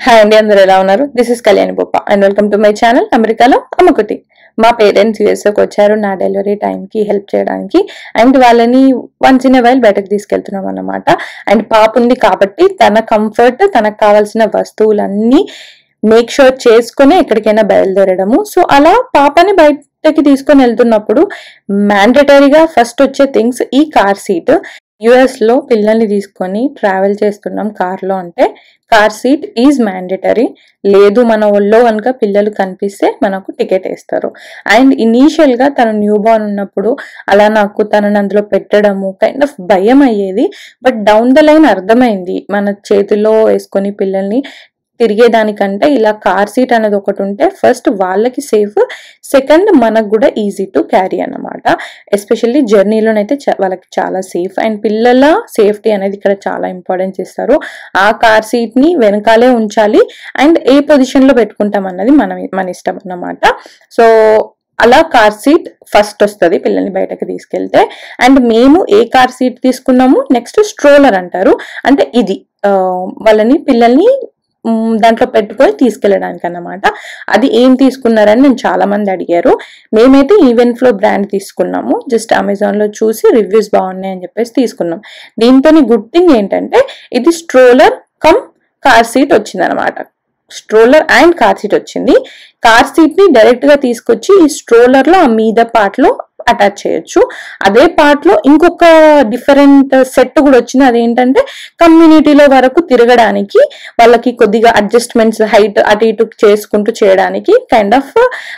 Hi అండి, అందరూ ఎలా ఉన్నారు? This is Kalyani Boppa and welcome to my channel అమెరికాలో అమ్మకుటి. మా పేరెంట్స్ యూఎస్ఏకి వచ్చారు నా డెలివరీ టైంకి హెల్ప్ చేయడానికి. అండ్ వాళ్ళని వన్స్ ఇన్ ఎ వైల్ బయటకు తీసుకెళ్తున్నాం అన్నమాట. అండ్ పాప ఉంది కాబట్టి తన కంఫర్ట్, తనకు కావాల్సిన వస్తువులన్నీ మేక్ షూర్ చేసుకుని ఎక్కడికైనా బయలుదేరడము. సో అలా పాపని బయటకి తీసుకొని వెళ్తున్నప్పుడు మ్యాండేటరీగా ఫస్ట్ వచ్చే థింగ్స్ ఈ కార్ సీట్. యుఎస్ లో పిల్లల్ని తీసుకొని ట్రావెల్ చేస్తున్నాం కార్ లో అంటే కార్ సీట్ ఈజ్ మ్యాండేటరీ. లేదు మన ఒళ్ళో కనుక పిల్లలు కనిపిస్తే మనకు టికెట్ వేస్తారు. అండ్ ఇనీషియల్ గా తను న్యూ బార్న్ ఉన్నప్పుడు అలా నాకు తనని అందులో పెట్టడము కైండ్ ఆఫ్ భయం అయ్యేది. బట్ డౌన్ ద లైన్ అర్థమైంది, మన చేతిలో వేసుకొని పిల్లల్ని తిరిగేదానికంటే ఇలా కార్ సీట్ అనేది ఒకటి ఉంటే ఫస్ట్ వాళ్ళకి సేఫ్, సెకండ్ మనకు కూడా ఈజీ టు క్యారీ అన్నమాట. ఎస్పెషల్లీ జర్నీలోనైతే వాళ్ళకి చాలా సేఫ్. అండ్ పిల్లల సేఫ్టీ అనేది ఇక్కడ చాలా ఇంపార్టెన్స్ ఇస్తారు. ఆ కార్ సీట్ ని వెనకాలే ఉంచాలి అండ్ ఏ పొజిషన్ లో పెట్టుకుంటాం అన్నది మన ఇష్టం అన్నమాట. సో అలా కార్ సీట్ ఫస్ట్ వస్తుంది పిల్లల్ని బయటకు తీసుకెళ్తే. అండ్ మేము ఏ కార్ సీట్ తీసుకున్నాము, నెక్స్ట్ స్ట్రోలర్ అంటారు. అంటే ఇది వాళ్ళని పిల్లల్ని దాంట్లో పెట్టుకొని తీసుకెళ్ళడానికి అన్నమాట. అది ఏం తీసుకున్నారని నేను చాలా మంది అడిగారు. మేమైతే ఈవెన్ ఫ్లో బ్రాండ్ తీసుకున్నాము. జస్ట్ అమెజాన్ లో చూసి రివ్యూస్ బాగున్నాయి అని చెప్పేసి తీసుకున్నాం. దీంతో గుడ్ థింగ్ ఏంటంటే ఇది స్ట్రోలర్ కమ్ కార్ సీట్ వచ్చింది అనమాట. స్ట్రోలర్ అండ్ కార్ సీట్ వచ్చింది. కార్ సీట్ ని డైరెక్ట్ గా తీసుకొచ్చి ఈ స్ట్రోలర్ లో ఆ మీద పార్ట్ లో అటాచ్ చేయొచ్చు. అదే పార్ట్ లో ఇంకొక డిఫరెంట్ సెట్ కూడా వచ్చింది. అదేంటంటే కమ్యూనిటీలో వరకు తిరగడానికి వాళ్ళకి కొద్దిగా అడ్జస్ట్మెంట్స్ హైట్ అటు ఇటు చేసుకుంటూ చేయడానికి కైండ్ ఆఫ్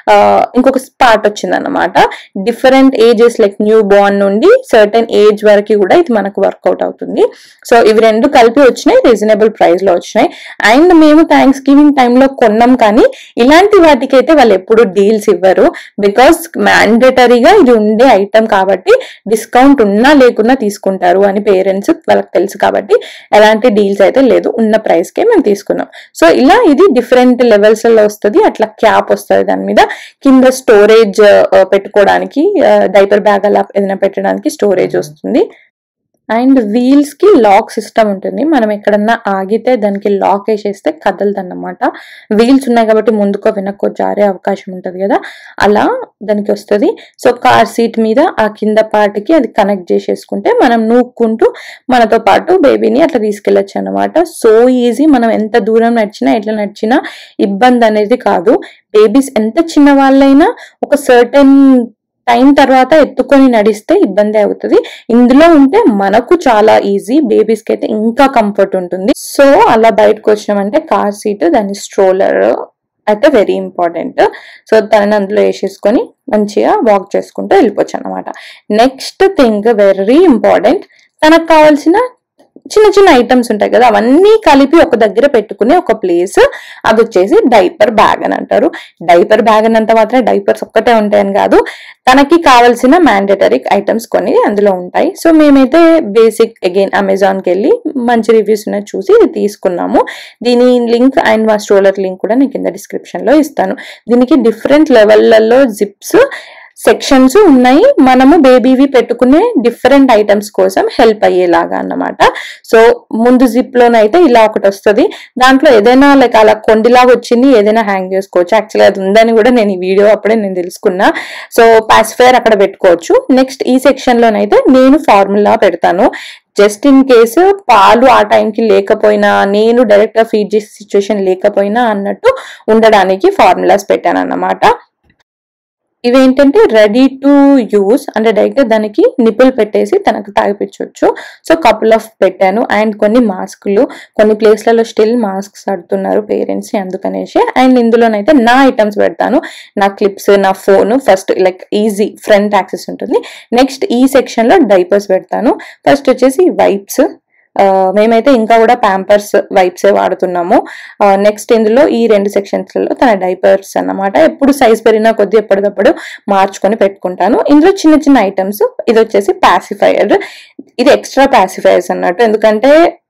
ఇంకొక పార్ట్ వచ్చింది అన్నమాట. Different ages like newborn నుండి సర్టెన్ ఏజ్ వరకు కూడా ఇది మనకు వర్కౌట్ అవుతుంది. సో ఇవి రెండు కలిపి వచ్చినాయి, రీజనబుల్ ప్రైస్ లో వచ్చినాయి. అండ్ మేము థ్యాంక్స్ గివింగ్ టైంలో కొన్నాం, కానీ ఇలాంటి వాటికైతే వాళ్ళు ఎప్పుడు డీల్స్ ఇవ్వరు. బికాస్ మ్యాండేటరీగా ఇది ఉండే ఐటమ్ కాబట్టి డిస్కౌంట్ ఉన్నా లేకున్నా తీసుకుంటారు అని పేరెంట్స్ వాళ్ళకి తెలుసు కాబట్టి ఎలాంటి డీల్స్ అయితే లేదు, ఉన్న ప్రైస్ కే మేము తీసుకున్నాం. సో ఇలా ఇది డిఫరెంట్ లెవెల్స్ లో వస్తుంది. అట్లా క్యాప్ వస్తుంది, దాని మీద కింద స్టోరేజ్ పెట్టుకోవడానికి, డైపర్ బ్యాగ్ అలా ఏదైనా పెట్టడానికి స్టోరేజ్ వస్తుంది. అండ్ వీల్స్ కి లాక్ సిస్టమ్ ఉంటుంది. మనం ఎక్కడన్నా ఆగితే దానికి లాక్ వేసేస్తే కదలదన్నమాట. వీల్స్ ఉన్నాయి కాబట్టి ముందుకో వెనక్కో జారే అవకాశం ఉంటుంది కదా, అలా దానికి వస్తుంది. సో కార్ సీట్ మీద ఆ కింద పార్ట్కి అది కనెక్ట్ చేసేసుకుంటే మనం నూక్కుంటూ మనతో పాటు బేబీని అట్లా తీసుకెళ్లొచ్చు అనమాట. So easy. మనం ఎంత దూరం నడిచినా ఎట్లా నడిచినా ఇబ్బంది అనేది కాదు. బేబీస్ ఎంత చిన్న వాళ్ళైనా ఒక సర్టెన్ టైం తర్వాత ఎత్తుకొని నడిస్తే ఇబ్బంది అవుతుంది. ఇందులో ఉంటే మనకు చాలా ఈజీ, బేబీస్ కి అయితే ఇంకా కంఫర్ట్ ఉంటుంది. సో అలా బయటకు వచ్చినామంటే కార్ సీట్, దాని స్ట్రోలర్ అయితే వెరీ ఇంపార్టెంట్. సో తనని అందులో వేసేసుకొని మంచిగా వాక్ చేసుకుంటూ వెళ్ళిపోవచ్చు అనమాట. నెక్స్ట్ థింగ్ వెరీ ఇంపార్టెంట్, తనకు కావాల్సిన చిన్న చిన్న ఐటమ్స్ ఉంటాయి కదా, అవన్నీ కలిపి ఒక దగ్గర పెట్టుకునే ఒక ప్లేస్, అది వచ్చేసి డైపర్ బ్యాగ్ అని అంటారు. డైపర్ బ్యాగ్ అన్నంత మాత్రం డైపర్స్ ఒక్కటే ఉంటాయని కాదు, తనకి కావాల్సిన మ్యాండేటరీ ఐటమ్స్ కొన్ని అందులో ఉంటాయి. సో మేమైతే బేసిక్ అగైన్ అమెజాన్కి వెళ్ళి మంచి రివ్యూస్ ఉన్నాయి చూసి ఇది తీసుకున్నాము. దీని లింక్ అండ్ మా స్ట్రోలర్ లింక్ కూడా నేను కింద డిస్క్రిప్షన్ లో ఇస్తాను. దీనికి డిఫరెంట్ లెవెల్లలో జిప్స్ సెక్షన్స్ ఉన్నాయి. మనము బేబీవి పెట్టుకునే డిఫరెంట్ ఐటమ్స్ కోసం హెల్ప్ అయ్యేలాగా అన్నమాట. సో ముందు జిప్ లోనైతే ఇలా ఒకటి వస్తుంది. దాంట్లో ఏదైనా లైక్ అలా కొండిలాగా వచ్చింది, ఏదైనా హ్యాంగ్ చేసుకోవచ్చు. యాక్చువల్లీ అది ఉందని కూడా నేను ఈ వీడియో అప్పుడే నేను తెలుసుకున్నా. సో పాసిఫైర్ అక్కడ పెట్టుకోవచ్చు. నెక్స్ట్ ఈ సెక్షన్ లోనైతే నేను ఫార్ములా పెడతాను. జస్ట్ ఇన్ కేసు పాలు ఆ టైంకి లేకపోయినా, నేను డైరెక్ట్ గా ఫీడ్ చేసే సిచ్యువేషన్ లేకపోయినా అన్నట్టు ఉండడానికి ఫార్ములాస్ పెట్టాను అన్నమాట. ఇవేంటంటే రెడీ టు యూస్, అంటే డైరెక్ట్ దానికి నిపుల్ పెట్టేసి తనకు తాగిపించవచ్చు. సో కపుల్ ఆఫ్ పెట్టాను. అండ్ కొన్ని మాస్కులు, కొన్ని ప్లేస్లలో స్టిల్ మాస్క్స్ అడుతున్నారు పేరెంట్స్ అందుకనేసి. అండ్ ఇందులోనైతే నా ఐటమ్స్ పెడతాను, నా క్లిప్స్, నా phone first like easy front access ఉంటుంది. నెక్స్ట్ ఈ సెక్షన్ లో డైపర్స్ పెడతాను. ఫస్ట్ వచ్చేసి వైప్స్, మేమైతే ఇంకా కూడా ప్యాంపర్స్ వైప్సే వాడుతున్నాము. నెక్స్ట్ ఇందులో ఈ రెండు సెక్షన్స్ లలో తన డైపర్స్ అన్నమాట. ఎప్పుడు సైజ్ పెరిగినా కొద్ది ఎప్పటికప్పుడు మార్చుకొని పెట్టుకుంటాను. ఇందులో చిన్న చిన్న ఐటమ్స్. ఇది వచ్చేసి పాసిఫైయర్, ఇది ఎక్స్ట్రా పాసిఫైయర్స్ అన్నట్టు. ఎందుకంటే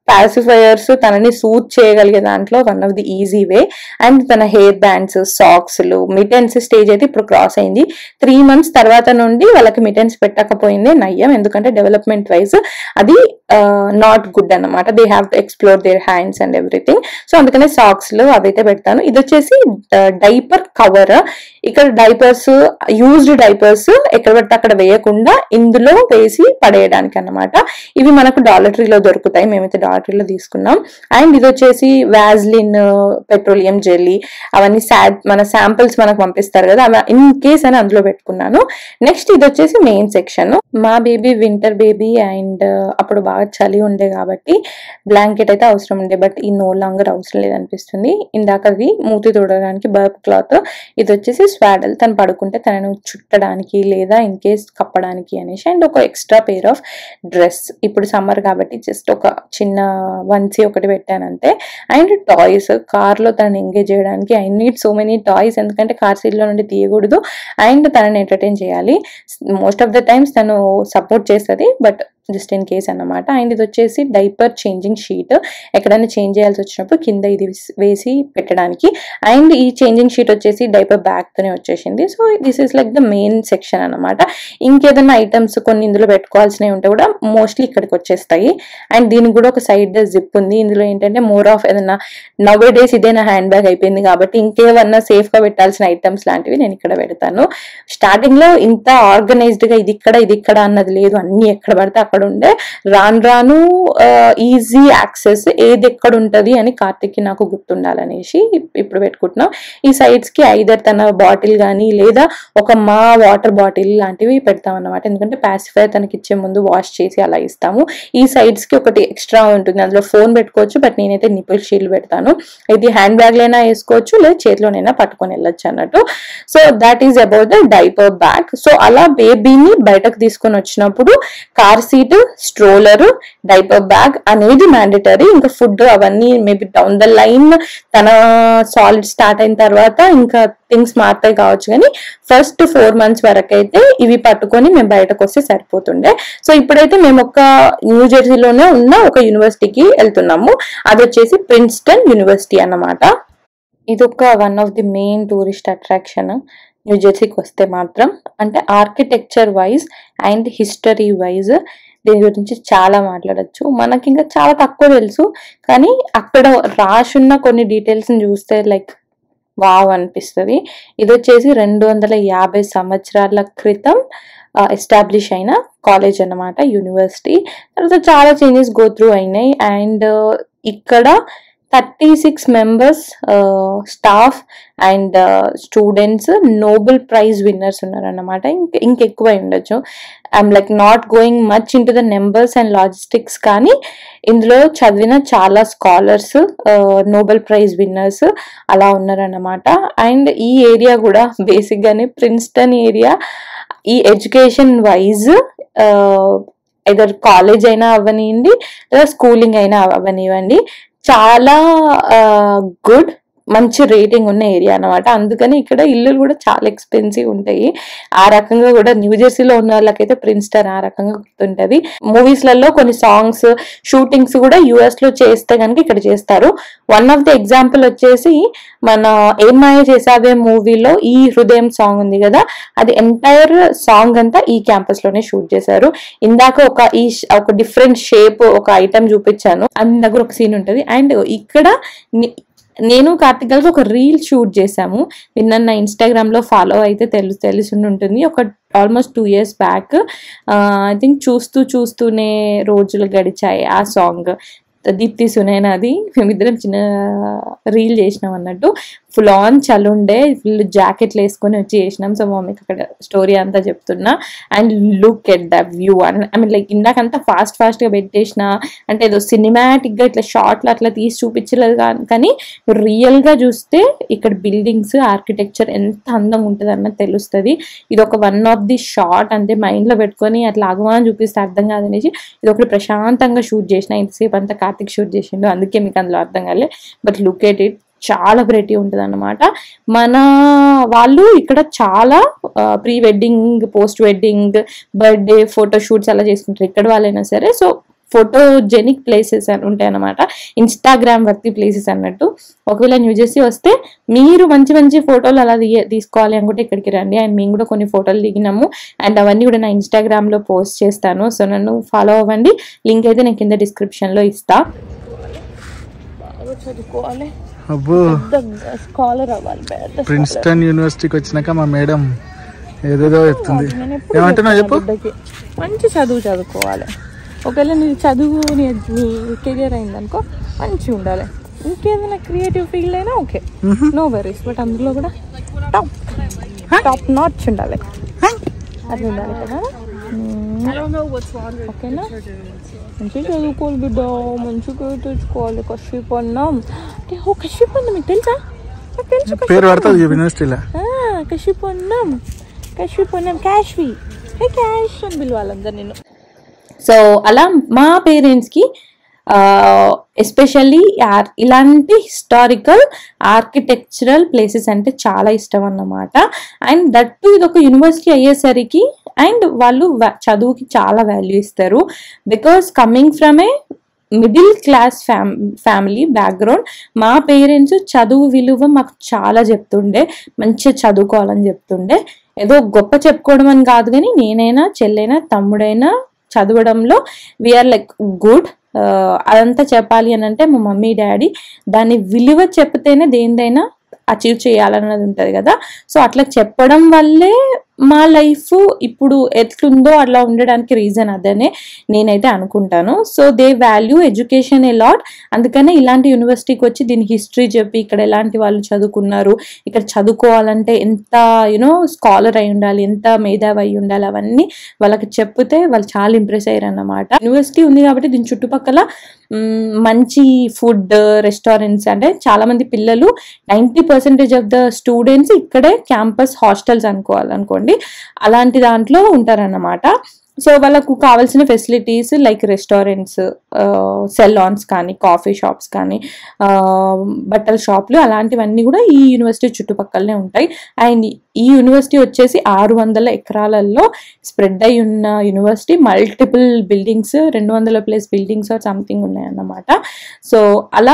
పాసిఫైయర్స్ తనని సూట్ చేయగలిగే దాంట్లో one of the easy way. And తన హెయిర్ బ్యాండ్స్, సాక్స్లు, మిటెన్స్ స్టేజ్ అయితే ఇప్పుడు క్రాస్ అయింది. 3 months తర్వాత నుండి వాళ్ళకి మిటెన్స్ పెట్టకపోయిందే నయ్యం, ఎందుకంటే డెవలప్మెంట్ వైజ్ అది నాట్ గుడ్ అన్నమాట. They have to explore their hands and everything. So అందుకనే సాక్స్లు అవైతే పెడతాను. ఇది వచ్చేసి డైపర్ కవర్. ఇక్కడ డైపర్స్, యూజ్డ్ డైపర్స్ ఎక్కడ పడితే అక్కడ వేయకుండా ఇందులో వేసి పడేయడానికి అన్నమాట. ఇవి మనకు డాలటరీలో దొరుకుతాయి, మేమైతే డాలటరీలో తీసుకున్నాం. అండ్ ఇది వచ్చేసి వాజ్లిన్ పెట్రోలియం జెల్లీ, అవన్నీ మన శాంపిల్స్ మనకు పంపిస్తారు కదా, అవి ఇన్ కేస్ అని అందులో పెట్టుకున్నాను. నెక్స్ట్ ఇది వచ్చేసి మెయిన్ సెక్షన్. మా బేబీ వింటర్ బేబీ అండ్ అప్పుడు బాగా చలి ఉండే కాబట్టి బ్లాంకెట్ అయితే అవసరం ఉండే, బట్ ఈ నో లాంగర్ అవసరం లేదనిపిస్తుంది. ఇందాకది మూతి తోడడానికి బర్ప్ క్లాత్, ఇది వచ్చేసి స్వాడల్, తను పడుకుంటే తనను చుట్టడానికి లేదా ఇన్ కేస్ కప్పడానికి అనేసి. అండ్ ఒక ఎక్స్ట్రా పేర్ ఆఫ్ డ్రెస్, ఇప్పుడు సమ్మర్ కాబట్టి జస్ట్ ఒక చిన్న వన్సీ ఒకటి పెట్టాను అంతే. అండ్ టాయ్స్, కార్లో తనని ఎంగేజ్ చేయడానికి I need so many toys, ఎందుకంటే కార్ సీట్లో నుండి తీయకూడదు అండ్ తనని ఎంటర్టైన్ చేయాలి. మోస్ట్ ఆఫ్ ద టైమ్స్ తను సపోర్ట్ చేస్తుంది, బట్ జస్ట్ ఇన్ కేస్ అన్నమాట. అండ్ ఇది వచ్చేసి డైపర్ చేంజింగ్ షీట్, ఎక్కడైనా చేంజ్ చేయాల్సి వచ్చినప్పుడు కింద ఇది వేసి పెట్టడానికి. అండ్ ఈ చేంజింగ్ షీట్ వచ్చేసి డైపర్ బ్యాగ్ తోనే వచ్చేసింది. So this is like the main section అన్నమాట. ఇంకేదైనా ఐటమ్స్ కొన్ని ఇందులో పెట్టుకోవాల్సినవి ఉంటే కూడా మోస్ట్లీ ఇక్కడికి వచ్చేస్తాయి. అండ్ దీనికి కూడా ఒక సైడ్ జిప్ ఉంది. ఇందులో ఏంటంటే మోర్ ఆఫ్ ఏదైనా నవ్ డేస్ ఇదే నా హ్యాండ్ బ్యాగ్ అయిపోయింది కాబట్టి ఇంకేమన్నా సేఫ్ గా పెట్టాల్సిన ఐటమ్స్ లాంటివి నేను ఇక్కడ పెడతాను. స్టార్టింగ్ లో ఇంత ఆర్గనైజ్డ్ గా ఇది ఇక్కడ అన్నది లేదు, అన్ని ఎక్కడ పడితే అక్కడ ఉండే. రాను ఈజీ యాక్సెస్ ఏది ఎక్కడ ఉంటది అని కార్తిక్కి నాకు గుర్తుండాలనేసి ఇప్పుడు పెట్టుకుంటున్నాం. ఈ సైడ్స్ కి ఐదర్ తన బాటిల్ గానీ లేదా ఒక మా వాటర్ బాటిల్ లాంటివి పెడతాం అన్నమాట, ఎందుకంటే పాసిఫైర్ తనకి ఇచ్చే ముందు వాష్ చేసి అలా ఇస్తాము. ఈ సైడ్స్ కి ఒకటి ఎక్స్ట్రా ఉంటుంది, అందులో ఫోన్ పెట్టుకోవచ్చు, బట్ నేనైతే నిపుల్ షీల్డ్ పెడతాను. ఇది హ్యాండ్ బ్యాగ్ లైనా వేసుకోవచ్చు లేదా చేతిలోనైనా పట్టుకొని వెళ్ళొచ్చు అన్నట్టు. So that is about the diaper bag. So అలా బేబీని బయటకు తీసుకొని వచ్చినప్పుడు car seat, stroller, diaper bag అనేది మ్యాండేటరీ. ఇంకా ఫుడ్ అవన్నీ మేబీ డౌన్ ద లైన్ తన సాలిడ్ స్టార్ట్ అయిన తర్వాత ఇంకా థింగ్స్ మారుతాయి కావచ్చు, కానీ ఫస్ట్ 4 months వరకు అయితే ఇవి పట్టుకొని మేము బయటకు వస్తే సరిపోతుండే. సో ఇప్పుడైతే మేము ఒక న్యూ జెర్సీలోనే ఉన్న ఒక యూనివర్సిటీకి వెళ్తున్నాము, అది వచ్చేసి ప్రిన్స్టన్ యూనివర్సిటీ అన్నమాట. ఇది ఒక one of the main tourist attraction new జెర్సీకి వస్తే మాత్రం. అంటే architecture wise and history wise దీని గురించి చాలా మాట్లాడచ్చు. మనకి ఇంకా చాలా తక్కువ తెలుసు, కానీ అక్కడ రాసున్న కొన్ని డీటెయిల్స్ చూస్తే లైక్ వావ్ అనిపిస్తుంది. ఇది వచ్చేసి 250 సంవత్సరాల క్రితం ఎస్టాబ్లిష్ అయిన కాలేజ్ అన్నమాట, యూనివర్సిటీ. తర్వాత చాలా చేంజెస్ గో త్రూ అయినాయి. అండ్ ఇక్కడ 36 members staff and students Nobel prize winners ఉన్నారన్నమాట. ఇంకెక్కువ ఉండొచ్చు. I'm like not going much into the numbers and logistics, కానీ ఇందులో చదివిన చాలా స్కాలర్స్, నోబెల్ ప్రైజ్ విన్నర్స్ అలా ఉన్నారన్నమాట. అండ్ ఈ ఏరియా కూడా బేసిక్ గానే ప్రిన్స్టన్ ఏరియా ఈ ఎడ్యుకేషన్ వైజ్ ఐదర్ కాలేజ్ అయినా అవ్వనివ్వండి లేదా స్కూలింగ్ అయినా అవ్వనివ్వండి, చాలా గుడ్, మంచి రేటింగ్ ఉన్న ఏరియా అనమాట. అందుకని ఇక్కడ ఇల్లులు కూడా చాలా ఎక్స్పెన్సివ్ ఉంటాయి. ఆ రకంగా కూడా న్యూ జెర్సీలో ఉన్న వాళ్ళకైతే ప్రిన్స్టన్ ఆ రకంగా గుర్తుంటది. మూవీస్లలో కొన్ని సాంగ్స్ షూటింగ్స్ కూడా యుఎస్ లో చేస్తే కనుక ఇక్కడ చేస్తారు. వన్ ఆఫ్ ది ఎగ్జాంపుల్ వచ్చేసి మన ఏం మాయ చేసావే మూవీలో ఈ హృదయం సాంగ్ ఉంది కదా, అది ఎంటైర్ సాంగ్ అంతా ఈ క్యాంపస్ లోనే షూట్ చేశారు. ఇందాక ఒక డిఫరెంట్ షేప్ ఒక ఐటమ్ చూపించాను, అందు దగ్గర ఒక సీన్ ఉంటది. అండ్ ఇక్కడ నేను కార్తిక్ కలిసి ఒక రీల్ షూట్ చేశాము. నిన్న నా ఇన్స్టాగ్రామ్ లో ఫాలో అయితే తెలిసి ఉంటుంది. ఒక almost 2 years back I think చూస్తూనే రోజులు గడిచాయి ఆ సాంగ్, దీప్తి సునైనాది. మేమిద్దరం చిన్న రీల్ చేసినాం అన్నట్టు. ఫుల్ ఆన్ చలుండే, ఫుల్ జాకెట్లు వేసుకొని వచ్చి చేసినాం. సో మమ్మీకి అక్కడ స్టోరీ అంతా చెప్తున్నా. And look at the view. I mean like ఇందాకంతా ఫాస్ట్ గా పెట్టేసిన, అంటే ఏదో సినిమాటిక్ గా ఇట్లా షార్ట్లు అట్లా తీసి చూపించలేదు, కానీ రియల్ గా చూస్తే ఇక్కడ బిల్డింగ్స్, ఆర్కిటెక్చర్ ఎంత అందంగా ఉంటుంది అన్నది తెలుస్తుంది. ఇది ఒక వన్ ఆఫ్ ది షార్ట్, అంటే మైండ్ లో పెట్టుకొని అట్లా ఆగమని చూపిస్తే అర్థం కాదనేసి ఇది ఒకటి ప్రశాంతంగా షూట్ చేసిన. ఇంతసేపు అంతా కార్తిక్ షూట్ చేసిండు, అందుకే మీకు అందులో అర్థం కాలే. బట్ లుక్ ఎట్ ఇట్, చాలా వెరైటీ ఉంటుంది అన్నమాట. మన వాళ్ళు ఇక్కడ చాలా pre wedding, post wedding, birthday photo shoots అలా చేసుకుంటారు ఇక్కడ వాళ్ళైనా సరే. సో ఫోటోజెనిక్ ప్లేసెస్ అని ఉంటాయి అన్నమాట, ఇన్స్టాగ్రామ్ వర్తి ప్లేసెస్ అన్నట్టు. ఒకవేళ న్యూజెర్సీ వస్తే మీరు మంచి మంచి ఫోటోలు అలా తీసుకోవాలి అనుకుంటే ఇక్కడికి రండి. అండ్ మేము కూడా కొన్ని ఫోటోలు దిగినాము అండ్ అవన్నీ కూడా నా ఇన్స్టాగ్రామ్ లో పోస్ట్ చేస్తాను. సో నన్ను ఫాలో అవ్వండి, లింక్ అయితే నేను కింద డిస్క్రిప్షన్ లో ఇస్తా. చదువుకోవాలి, స్కాలర్ అవ్వాలి. ప్రిన్స్టన్ యూనివర్సిటీకి వచ్చినాక మా మేడం ఏదేదో చెప్తుంది. ఏమంటున్నా చెప్పు. మంచి చదువు చదువుకోవాలి. ఒకవేళ నీ చదువు నీ కెరియర్ అయిందనుకో మంచిగా ఉండాలి. ఇంకేదైనా క్రియేటివ్ ఫీల్డ్ అయినా ఓకే, నో వెరీస్. బట్ అందులో కూడా టాప్ నాచ్ ఉండాలి, అట్లా ఉండాలి కదా. ఓకేనా, మంచిగా చదువుకోవాలి బిడ్డ, మంచిగా తెచ్చుకోవాలి. కషిపన్నం అంటే కషిపన్నం మీకు తెలుసా? పేరు పడుతుంది యూనివర్సిటీలో. కషిపన్నం, కషిపన్నం, కాశ్వి, హే క్యాష్ అని పిలవాలి అందరు నేను. సో అలా మా పేరెంట్స్కి ఎస్పెషల్లీ ఇలాంటి హిస్టారికల్ ఆర్కిటెక్చరల్ ప్లేసెస్ అంటే చాలా ఇష్టం అన్నమాట. అండ్ దట్టు ఇది ఒక యూనివర్సిటీ అయ్యేసరికి అండ్ వాళ్ళు చదువుకి చాలా వాల్యూ ఇస్తారు. Because coming from a middle class family background, మా పేరెంట్స్ చదువు విలువ మాకు చాలా చెప్తుండే, మంచిగా చదువుకోవాలని చెప్తుండే. ఏదో గొప్ప చెప్పుకోవడం అని కాదు, కానీ నేనైనా చెల్లైనా తమ్ముడైనా చదవడంలో వీఆర్ లైక్ గుడ్. అదంతా చెప్పాలి అని అంటే మా మమ్మీ డాడీ దాని విలువ చెప్తేనే దేనిదైనా అచీవ్ చేయాలన్నది ఉంటుంది కదా. సో అట్లా చెప్పడం వల్లే మా లైఫ్ ఇప్పుడు ఎట్లుందో అట్లా ఉండడానికి రీజన్ అదనే నేనైతే అనుకుంటాను. So they value education a lot. అందుకనే ఇలాంటి యూనివర్సిటీకి వచ్చి దీని హిస్టరీ చెప్పి ఇక్కడ ఎలాంటి వాళ్ళు చదువుకున్నారు, ఇక్కడ చదువుకోవాలంటే ఎంత స్కాలర్ అయి ఉండాలి, ఎంత మేధావి అయి ఉండాలి, అవన్నీ వాళ్ళకి చెప్తే వాళ్ళు చాలా ఇంప్రెస్ అయ్యారు అన్నమాట. యూనివర్సిటీ ఉంది కాబట్టి దీని చుట్టుపక్కల మంచి ఫుడ్ రెస్టారెంట్స్, అంటే చాలా మంది పిల్లలు 90% ఆఫ్ ద స్టూడెంట్స్ ఇక్కడే క్యాంపస్ హాస్టల్స్ అనుకోండి, అలాంటి దాంట్లో ఉంటారన్నమాట. సో వాళ్ళకు కావాల్సిన ఫెసిలిటీస్ లైక్ రెస్టారెంట్స్, సెలాన్స్ కానీ, కాఫీ షాప్స్ కానీ, బట్టల షాప్లు, అలాంటివన్నీ కూడా ఈ యూనివర్సిటీ చుట్టుపక్కలనే ఉంటాయి. అండ్ ఈ యూనివర్సిటీ వచ్చేసి 600 ఎకరాలలో స్ప్రెడ్ అయి ఉన్న university. Multiple buildings, 200+ buildings or something ఉన్నాయన్నమాట. సో అలా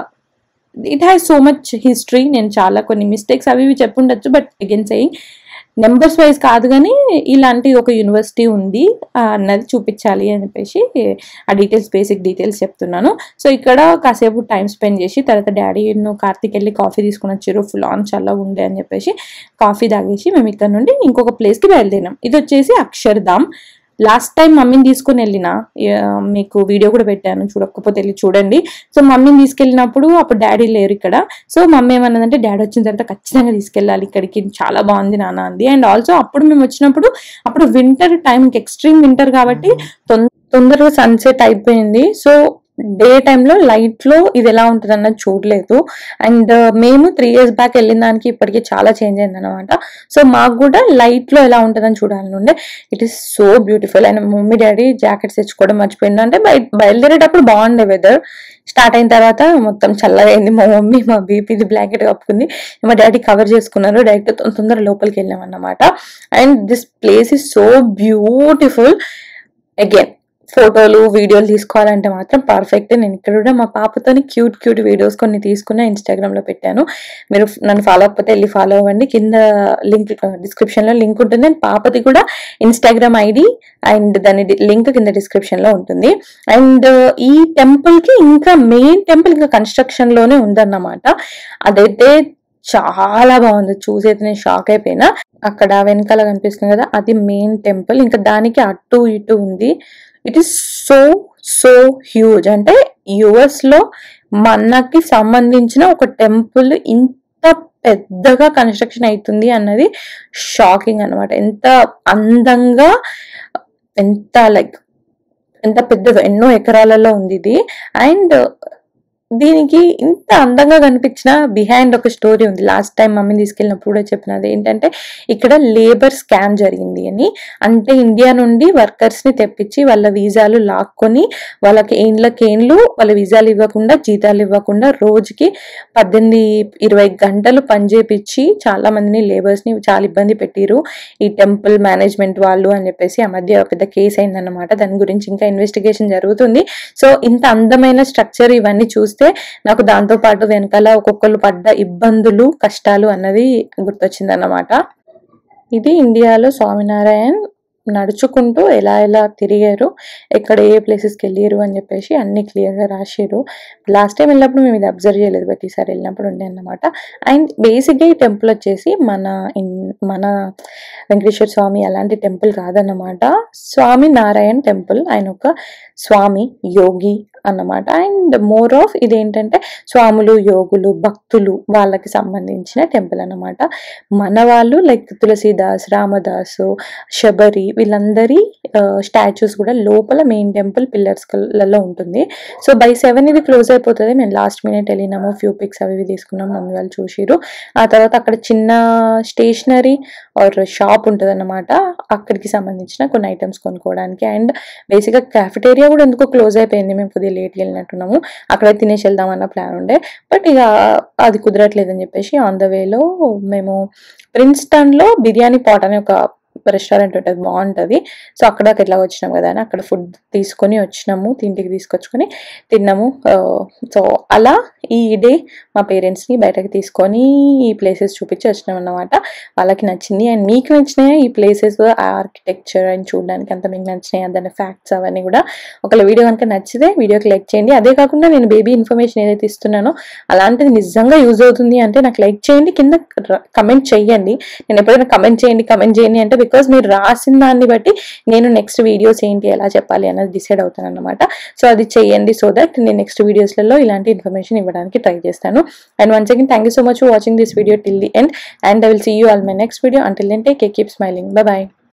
it has so much history. నేను చాలా కొన్ని మిస్టేక్స్ అవి ఇవి చెప్పుండొచ్చు, but again saying numbers wise కాదు, కానీ ఇలాంటి ఒక యూనివర్సిటీ ఉంది అన్నది చూపించాలి అని చెప్పేసి ఆ డీటెయిల్స్, బేసిక్ డీటెయిల్స్ చెప్తున్నాను. సో ఇక్కడ కాసేపు టైం స్పెండ్ చేసి తర్వాత డాడీ కార్తీక్ వెళ్ళి కాఫీ తీసుకుని వచ్చారు. ఫుల్ ఆన్ చల్లగా ఉండే అని చెప్పేసి కాఫీ తాగేసి మేము ఇక్కడ నుండి ఇంకొక ప్లేస్కి బయలుదేరాం. ఇది వచ్చేసి అక్షర్ధామ్. లాస్ట్ టైం మమ్మీని తీసుకుని వెళ్ళిన, మీకు వీడియో కూడా పెట్టాను, చూడకపోతే వెళ్ళి చూడండి. సో మమ్మీని తీసుకెళ్ళినప్పుడు అప్పుడు డాడీ లేరు ఇక్కడ. సో మమ్మీ ఏమన్నదంటే డాడీ వచ్చిన తర్వాత ఖచ్చితంగా తీసుకెళ్ళాలి ఇక్కడికి, చాలా బాగుంది నాన్న అంది. అండ్ ఆల్సో అప్పుడు మేము వచ్చినప్పుడు అప్పుడు వింటర్ టైం, ఎక్స్ట్రీమ్ వింటర్ కాబట్టి తొందరగా సన్సెట్ అయిపోయింది. సో డే టైంలో లైట్లో ఇది ఎలా ఉంటుంది అన్నది చూడలేదు. అండ్ మేము 3 years బ్యాక్ వెళ్ళిన దానికి ఇప్పటికీ చాలా చేంజ్ అయింది అనమాట. సో మాకు కూడా లైట్లో ఎలా ఉంటుందని చూడాలని ఉండే. It is so beautiful. And mummy daddy jackets తెచ్చుకోవడం మర్చిపోయింది. అంటే బయలుదేరేటప్పుడు బాగుండే వెదర్, స్టార్ట్ అయిన తర్వాత మొత్తం చల్లగా అయింది. మా మమ్మీ మా బీపీది బ్లాంకెట్ కప్పుకుంది, మా డాడీ కవర్ చేసుకున్నారు. డైరెక్ట్ తొందర లోపలికి వెళ్ళాం అన్నమాట. And this place is so beautiful. Again ఫోటోలు వీడియోలు తీసుకోవాలంటే మాత్రం పర్ఫెక్ట్. నేను ఇక్కడ కూడా మా పాపతోని క్యూట్ వీడియోస్ కొన్ని తీసుకున్న ఇన్స్టాగ్రామ్లో పెట్టాను. మీరు నన్ను ఫాలో అవ్వకపోతే వెళ్ళి ఫాలో అవ్వండి. కింద లింక్, డిస్క్రిప్షన్లో లింక్ ఉంటుంది. అండ్ పాపది కూడా ఇన్స్టాగ్రామ్ ఐడి అండ్ దాని లింక్ కింద డిస్క్రిప్షన్లో ఉంటుంది. అండ్ ఈ టెంపుల్కి ఇంకా మెయిన్ టెంపుల్ ఇంకా కన్స్ట్రక్షన్లోనే ఉందన్నమాట. అదైతే చాలా బాగుంది, చూసైతే నేను షాక్ అయిపోయినా. అక్కడ వెనకాల కనిపిస్తుంది కదా, అది మెయిన్ టెంపుల్. ఇంకా దానికి అటు ఇటు ఉంది. It is so huge. అంటే యుఎస్ లో మనకి సంబంధించిన ఒక టెంపుల్ ఇంత పెద్దగా కన్స్ట్రక్షన్ అవుతుంది అన్నది షాకింగ్ అనమాట. ఎంత అందంగా, ఎంత పెద్దగా, ఎన్నో ఎకరాలలో ఉంది ఇది. అండ్ దీనికి ఇంత అందంగా కనిపించిన బిహైండ్ ఒక స్టోరీ ఉంది. లాస్ట్ టైం మమ్మీని తీసుకెళ్ళినప్పుడు కూడా చెప్పినది ఏంటంటే, ఇక్కడ లేబర్ స్కామ్ జరిగింది అని. అంటే ఇండియా నుండి వర్కర్స్ ని తెప్పించి వాళ్ళ వీసాలు లాక్కొని వాళ్ళకి ఏండ్లకేండ్లు వాళ్ళ వీసాలు ఇవ్వకుండా, జీతాలు ఇవ్వకుండా రోజుకి 18-20 గంటలు పనిచేపించి చాలా మందిని లేబర్స్ ని చాలా ఇబ్బంది పెట్టిరు ఈ టెంపుల్ మేనేజ్మెంట్ వాళ్ళు అని చెప్పేసి ఆ మధ్య పెద్ద కేసు అయిందన్నమాట. దాని గురించి ఇంకా ఇన్వెస్టిగేషన్ జరుగుతుంది. సో ఇంత అందమైన స్ట్రక్చర్ ఇవన్నీ చూస్తే నాకు దాంతో పాటు వెనకాల ఒక్కొక్కరు పడ్డ ఇబ్బందులు, కష్టాలు అన్నది గుర్తొచ్చిందన్నమాట. ఇది ఇండియాలో స్వామినారాయణ్ నడుచుకుంటూ ఎలా తిరిగారు, ఎక్కడ ఏ ప్లేసెస్కి వెళ్ళారు అని చెప్పేసి అన్ని క్లియర్గా రాశారు. లాస్ట్ టైం వెళ్ళినప్పుడు మేము ఇది అబ్జర్వ్ చేయలేదు, బట్ ఈసారి వెళ్ళినప్పుడు ఉండే అన్నమాట. అండ్ బేసిక్గా ఈ టెంపుల్ వచ్చేసి మన వెంకటేశ్వర స్వామి అలాంటి టెంపుల్ కాదన్నమాట. Swaminarayan temple. ఆయన ఒక స్వామి, యోగి అన్నమాట. అండ్ మోర్ ఆఫ్ ఇదేంటంటే స్వాములు, యోగులు, భక్తులు వాళ్ళకి సంబంధించిన టెంపుల్ అన్నమాట. మన వాళ్ళు లైక్ తులసీదాస్, రామదాసు, శబరి వీళ్ళందరి స్టాచ్యూస్ కూడా లోపల మెయిన్ టెంపుల్ పిల్లర్స్లలో ఉంటుంది. సో బై 7 ఇది క్లోజ్ అయిపోతుంది. మేము లాస్ట్ మినిట్ వెళ్ళినాము, ఫ్యూ పిక్స్ అవి తీసుకున్నాము, మమ్మీ వాళ్ళు చూసిరు. ఆ తర్వాత అక్కడ చిన్న స్టేషనరీ ఆర్ షాప్ ఉంటుంది అన్నమాట. అక్కడికి సంబంధించిన కొన్ని ఐటమ్స్ కొనుక్కోవడానికి. అండ్ బేసిక్గా క్యాఫెటేరియా కూడా ఎందుకో క్లోజ్ అయిపోయింది, మేము కొద్దిగా లేట్గా వెళ్ళినట్టున్నాము. అక్కడ తినేసి వెళ్దామన్న ప్లాన్ ఉండే, బట్ ఇక అది కుదరట్లేదని చెప్పేసి ఆన్ ద వేలో మేము ప్రిన్స్టన్లో బిర్యానీ పాట్ అనే ఒక రెస్టారెంట్ ఉంటుంది, బాగుంటుంది. సో అక్కడికి ఎట్లా వచ్చినాం కదా అని అక్కడ ఫుడ్ తీసుకొని వచ్చినాము, ఇంటికి తీసుకొచ్చుకొని తిన్నాము. సో అలా ఈ డే మా పేరెంట్స్ని బయటకు తీసుకొని ఈ ప్లేసెస్ చూపించి వచ్చినాం అన్నమాట. వాళ్ళకి నచ్చింది. అండ్ మీకు నచ్చినాయి ఈ ప్లేసెస్, ఆర్కిటెక్చర్ అండ్ చూడడానికి అంత మీకు నచ్చినాయి, దాని ఫ్యాక్ట్స్ అవన్నీ కూడా. ఒకవేళ వీడియో కనుక నచ్చితే వీడియోకి లైక్ చేయండి. అదే కాకుండా నేను బేబీ ఇన్ఫర్మేషన్ ఏదైతే ఇస్తున్నానో అలాంటిది నిజంగా యూజ్ అవుతుంది అంటే నాకు లైక్ చేయండి, కింద కమెంట్ చేయండి. నేను ఎప్పుడైనా కమెంట్ చేయండి అంటే బికాస్ మీరు రాసిన దాన్ని బట్టి నేను నెక్స్ట్ వీడియోస్ ఏంటి ఎలా చెప్పాలి అన్నది డిసైడ్ అవుతాను అన్నమాట. సో అది చేయండి, సో దట్ నేను నెక్స్ట్ వీడియోస్లలో ఇలాంటి ఇన్ఫర్మేషన్ ఇవ్వడానికి ట్రై చేస్తాను. And once again thank you so much for watching this video till the end, and I will see you all my next video. Until then take care, keep smiling, bye bye.